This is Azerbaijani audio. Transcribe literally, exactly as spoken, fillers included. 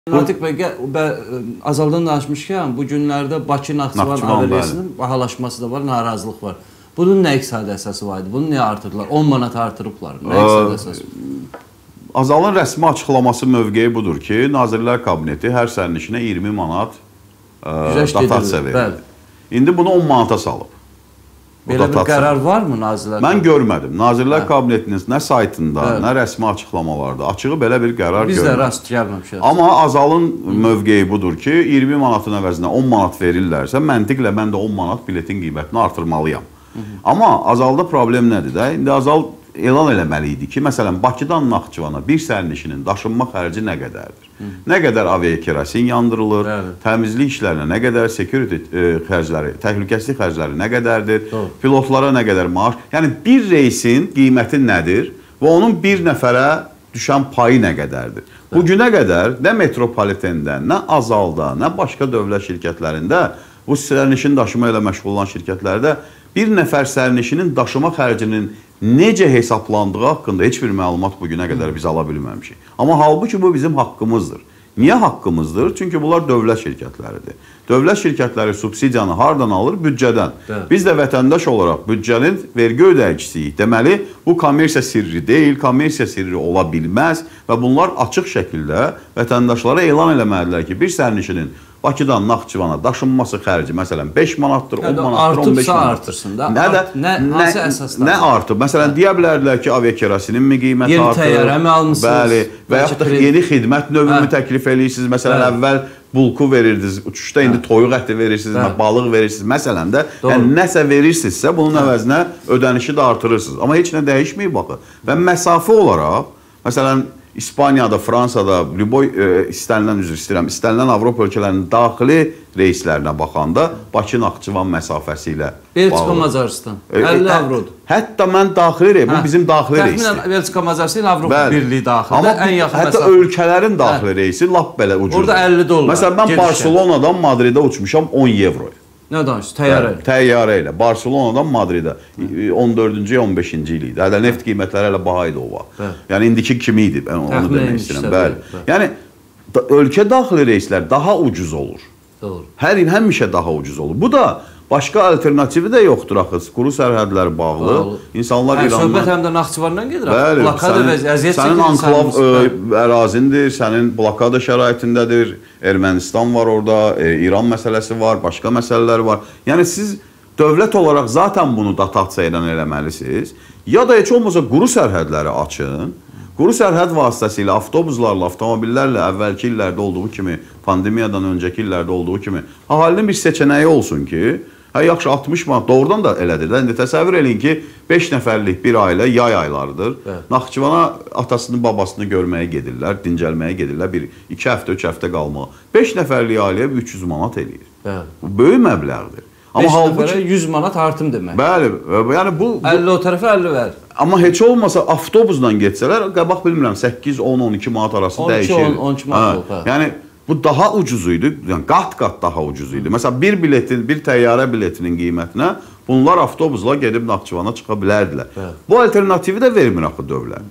Natiq bəy, Azaldan danışmışkən, bu günlərdə Bakı-Naxçıvan aviareysinin bahalaşması da var, narazılıq var. Bunun nə iqtisadi əsası var idi? Bunu niyə artırdılar? on manat artırıblar. Nə iqtisadi əsası? Azalın rəsmi açıqlaması mövqeyi budur ki, Nazirlər Kabineti hər sərnişinə iyirmi manat dotasiya verir. İndi bunu on manata salıb. Belə bir qərar varmı Nazirlər Kabineti? Mən görmədim. Nazirlər Kabinetinin nə saytında, nə rəsmi açıqlamalarda açığı belə bir qərar görmədim. Biz də rast gəlməmişik. Amma Azalın mövqeyi budur ki, iyirmi manatın əvəzinə on manat verirlərsə, məntiqlə mən də on manat biletin qiymətini artırmalıyam. Amma Azalda problem nədir də? İndi Azal elan eləməli idi ki, məsələn, Bakıdan Naxçıvana bir sərnişinin daşınma xərci nə qədərdir? Nə qədər aviakerosin yandırılır, təmizlik işlərinə nə qədər, security xərcləri, təhlükəsizlik xərcləri nə qədərdir, pilotlara nə qədər maaş. Yəni, bir reysin qiyməti nədir və onun bir nəfərə düşən payı nə qədərdir? Bugünə qədər nə metropolitəndə, nə Azalda, nə başqa dövlət şirkətlərində, bu sərnişin daşıma ilə məşğul olan şirkətlərdə bir nəfər sərnişinin daşıma xərcinin necə hesablandığı haqqında heç bir məlumat bugünə qədər biz ala bilməmişik. Amma halbuki bu bizim haqqımızdır. Niyə haqqımızdır? Çünki bunlar dövlət şirkətləridir. Dövlət şirkətləri subsidiyanı hardan alır? Büdcədən. Biz də vətəndaş olaraq büdcənin vergi ödəyicisiyik. Deməli, bu kommersiya sirri deyil, kommersiya sirri ola bilməz və bunlar açıq şəkildə vətəndaşlara elan eləməlidirlər ki, bir sərnişinin Bakıdan Naxçıvana daşınması xərci, məsələn, beş manatdır, on manatdır, on beş manatdır. Artıbsa artırsın da. Hansı əsaslar? Nə artıb? Məsələn, deyə bilərdilər ki, aviakerosinin mi qiyməti artır? Yeni təyyarə mi almışsınız? Bəli. Və yaxud da yeni xidmət növünü təklif edirsiniz. Məsələn, əvvəl bulku verirdiniz, uçuşda indi toyuq əti verirsiniz, balıq verirsiniz. Məsələn də, nəsə verirsinizsə, bunun əvəzinə ödənişi də artırırsınız. Amma heç nə dəyişməyib baxın. Və məsafə olaraq, məsələn, İspaniyada, Fransada, istənilən üzr istəyirəm, istənilən Avropa ölkələrinin daxili reyslərinə baxanda Bakı-Naxçıvan məsafəsi ilə bağlı. Belçika-Macaristan, əlli avrodur. Hətta mən daxili reys, bu bizim daxili reysdir. Təxminən Belçika-Macaristan Avropa Birliyi daxilində ən yaxın məsafə. Hətta ölkələrin daxili reysi lap belə ucuzdur. Orada əlli dollar. Məsələn, mən Barcelonadan Madridə uçmuşam on evroya. Nə danışır? Təyyarə ilə. Təyyarə ilə. Barcelonadan Madridə on dördüncü, on beşinci il idi. Hələ neft qiymətləri hələ baha idi o vaxt. Yəni, indiki kimi idi, mən onu demək istəyirəm. Bəli. Yəni, ölkə daxili reyslər daha ucuz olur. Doğru. Hər il həmişə daha ucuz olur. Bu da başqa alternativi də yoxdur axı. Quru sərhədləri bağlı. İnsanlar İrandan... Söhbət həm də Naxçıvandan gedir. Bəli. Sənin anklav ərazindir, sənin blokada şəraitindədir. Ermənistan var orada, İran məsələsi var, başqa məsələlər var. Yəni, siz dövlət olaraq zaten bunu datasiya ilə eləməlisiniz. Ya da heç olmasa quru sərhədləri açın. Quru sərhəd vasitəsilə, avtobuslarla, avtomobillərlə əvvəlki illərdə olduğu kimi, pandemiyadan öncəki illərdə olduğu kimi əhalinin bir seçənəyi olsun ki, hə, yaxşı, altmış manat, doğrudan da elədir. İndi təsəvvür eləyin ki, beş nəfərlik bir ailə yay aylardır. Naxçıvana atasını, babasını görməyə gedirlər, dincəlməyə gedirlər, bir iki həftə, üç həftə qalmağa. beş nəfərlik ailəyə üç yüz manat eləyir. Bu böyük məbləğdir. beş nəfərə yüz manat artım demək. Bəli, yəni bu... əlli o tərəfə, əlli ver. Amma heç olmasa avtobusla getsələr, qabaq bilmirəm, səkkiz on on iki manat arası dəyişir. on iki manat oldu. Yəni, bu daha ucuz idi, yəni qat-qat daha ucuz idi. Məsələn, bir biletin, bir təyyarə biletinin qiymətinə bunlar avtobusla gedib Naxçıvana çıxa bilərdilər. Bu alternativi də vermir axı dövlət.